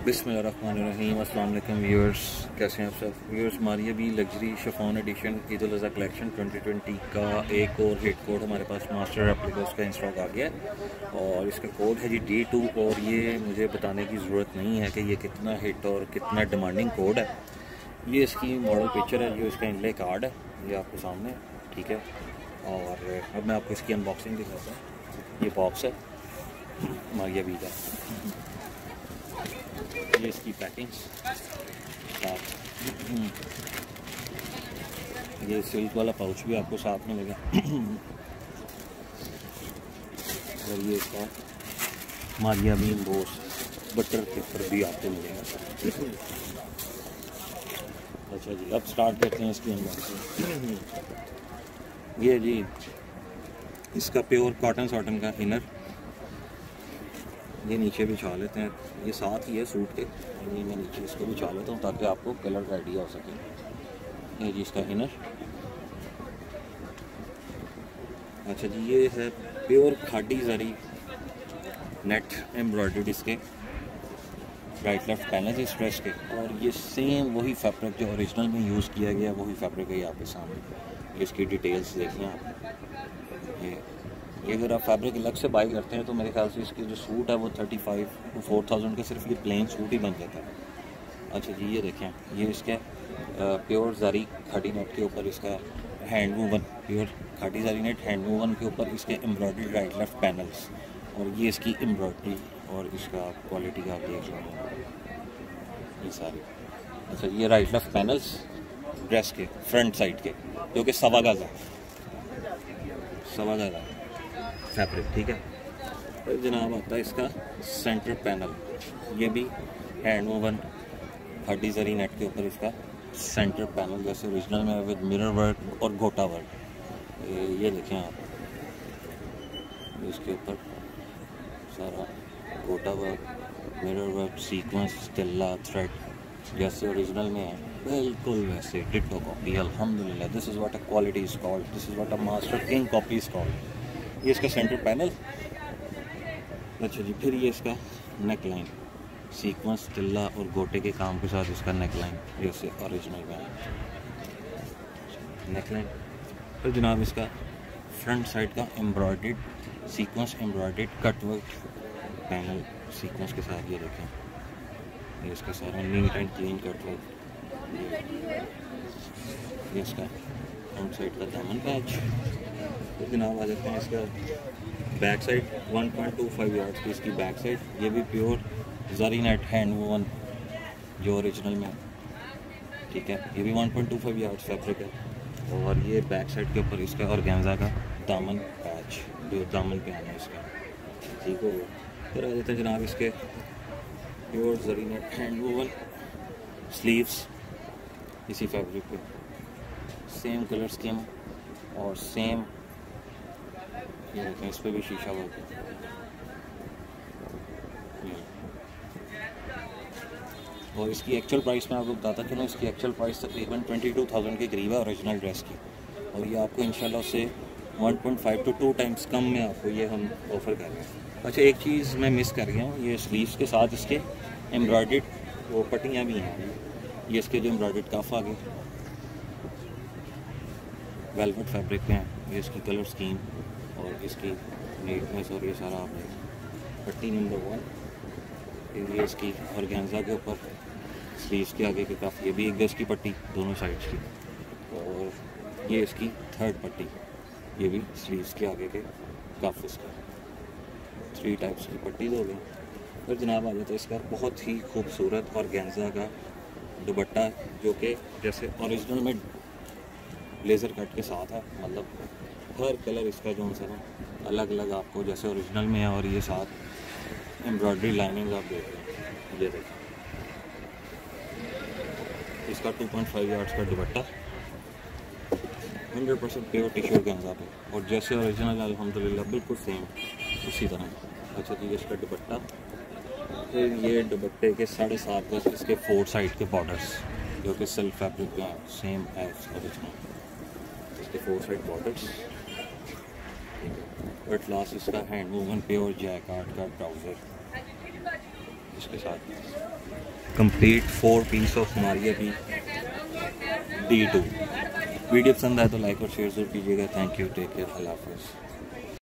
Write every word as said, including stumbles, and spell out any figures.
बिस्मिल्लाहिर्रहमानिर्रहीम। अस्सलाम वालेकुम व्यूअर्स, कैसे हैं आप सब व्यूअर्स। हमारी अभी luxury chiffon edition Eid ul Azha collection twenty twenty का एक और हिट कोड हमारे पास मास्टर रेप्लिकास का इन स्टॉक आ गया है और इसका कोड है जी डी टू। और ये मुझे बताने की ज़रूरत नहीं है कि ये कितना हिट और कितना डिमांडिंग कोड है। ये इसकी मॉडल पिक्चर है, ये इसका इनले कार्ड है, ये आपके सामने, ठीक है। और अब मैं आपको इसकी अनबॉक्सिंग दिखाता हूँ। ये बॉक्स है हमारी अभी का, ये इसकी पैकिंग, ये सिल्क वाला पाउच भी आपको साथ में मिलेगा और ये इसका मारिया बीन बोस बटर पेपर भी आपको मिलेगा। अच्छा जी, अब स्टार्ट करते हैं इसकी अनबॉक्सिंग। ये जी इसका प्योर कॉटन सॉटन का इनर, ये नीचे बिछा लेते हैं, ये साथ ही है सूट के, और ये मैं नीचे इसको बिछा लेता हूँ ताकि आपको कलर का आइडिया हो सके। ये जी इसका इनर। अच्छा जी, ये है प्योर खाडी जरी नेट एम्ब्रॉयडर्ड इसके राइट लेफ्ट पैनल इस ड्रेस के, और ये सेम वही फैब्रिक जो ओरिजिनल में यूज़ किया गया वही फैब्रिक है आपके सामने। इसकी डिटेल्स देखिए आप। ये ये अगर आप फैब्रिक अलग से बाई करते हैं तो मेरे ख्याल से इसके जो सूट है वो thirty five to four thousand का सिर्फ ये प्लेन सूट ही बन जाता है। अच्छा जी, ये देखें, ये इसके प्योर जारी खाटी नेट के ऊपर इसका हैंड वूवन, प्योर खाटी जारी नेट हैंड वूवन के ऊपर इसके एम्ब्रॉयडरी राइट लेफ्ट पैनल्स, और ये इसकी एम्ब्रॉयडरी और इसका क्वालिटी का आप देख लेंगे ये सारी। अच्छा, ये राइट लेफ्ट पैनल्स ड्रेस के फ्रंट साइड के, जो कि सवा गज है, सवा गज है फैब्रिक, ठीक है। तो जनाब आता है इसका सेंटर पैनल, ये भी हैंड वोवन खाटी जरी नेट के ऊपर इसका सेंटर पैनल जैसे ओरिजिनल में विद मिरर वर्क और गोटा वर्क। ये देखें आप, इसके ऊपर सारा gota work, mirror work, sequence, tilla, thread जैसे ओरिजिनल में है, बिल्कुल वैसे डिट्टो कॉपी। अल्हम्दुलिल्लाह, this is what a quality is called, this is what a master king copy is called. ये इसका सेंटर पैनल। अच्छा जी, फिर ये इसका नेक लाइन, सीक्वेंस, तिल्ला और गोटे के काम के साथ इसका नेक लाइन जैसे ओरिजिनल में है, नेक लाइन। फिर जनाब इसका फ्रंट साइड का embroidered sequence embroidered cut work panel sequence के साथ, ये देखें, ये इसका सारा neat and clean cut work. ये इसका फ्रंट साइड का दामन पैच। तो जनाब आ जाते हैं इसका back side, one point two five yards की इसकी बैक साइड, ये भी pure zari net hand woven जो ओरिजिनल में, ठीक है। ये भी one point two five yards fabric है, और ये बैक साइड के ऊपर इसका ऑर्गेन्जा का दामन पैच जो दामन पे आना है इसका, ठीक हो गया। फिर आ जाते हैं जनाब इसके pure zari net hand woven sleeves इसी फैब्रिक पे, सेम कलर स्कीम और सेम, ये देखें इस पर भी शीशा वर्क है। और इसकी एक्चुअल प्राइस मैं आपको बताता चलूँ, इसकी एक्चुअल प्राइस तकरीबन ट्वेंटी टू थाउजेंड के करीब है ओरिजिनल ड्रेस की, और ये आपको इंशाल्लाह से one point five to two times कम में आपको ये हम ऑफ़र कर रहे हैं। अच्छा, एक चीज़ मैं मिस कर गया हूँ, ये स्लीव्स के साथ इसके एम्ब्रॉयडर्ड वो पट्टियाँ भी हैं, ये इसके जो एम्ब्रॉयडर्ड काफ आगे वेलवेट फैब्रिक में है, ये इसकी कलर स्कीम और इसकी नीटनेस और ये सारा आप पट्टी नंबर वन। फिर ये इसकी ऑर्गेन्जा के ऊपर स्लीव्स के आगे के काफ, ये भी एक गज की पट्टी दोनों साइड्स की, और ये इसकी थर्ड पट्टी, ये भी स्लीव्स के आगे के काफ, इसका थ्री टाइप्स की पट्टी हो गई। फिर जनाब आ जाता है इसका बहुत ही खूबसूरत ऑर्गेन्जा का दुपट्टा, जो कि जैसे ओरिजिनल में ब्लेज़र कट के साथ है, मतलब हर कलर इसका जो सा ना अलग अलग आपको जैसे ओरिजिनल में है, और ये साथ एम्ब्रॉयडरी लाइनिंग आप देख रहे हैं, ये देखें इसका टू पॉइंट फाइव यार्ड्स का dupatta hundred percent pure tissue organza पे, और जैसे ओरिजिनल अल्हम्दुलिल्लाह बिल्कुल सेम उसी तरह। अच्छा जी, इसका दुपट्टा, फिर ये दुपट्टे के साढ़े सात गज इसके फोर साइड के बॉर्डर्स जो कि सिल्क फैब्रिक के हैं, सेम एज ओरिजिनल, इसके four side borders. At last इसका हैंड वूवन प्योर जैकार्ड का ट्राउज़र, इसके साथ कंप्लीट फोर पीस ऑफ हमारी अभी डी टू। वीडियो पसंद आए तो लाइक और शेयर जरूर कीजिएगा। थैंक यू, टेक केयर, अल्लाह हाफ़िज़।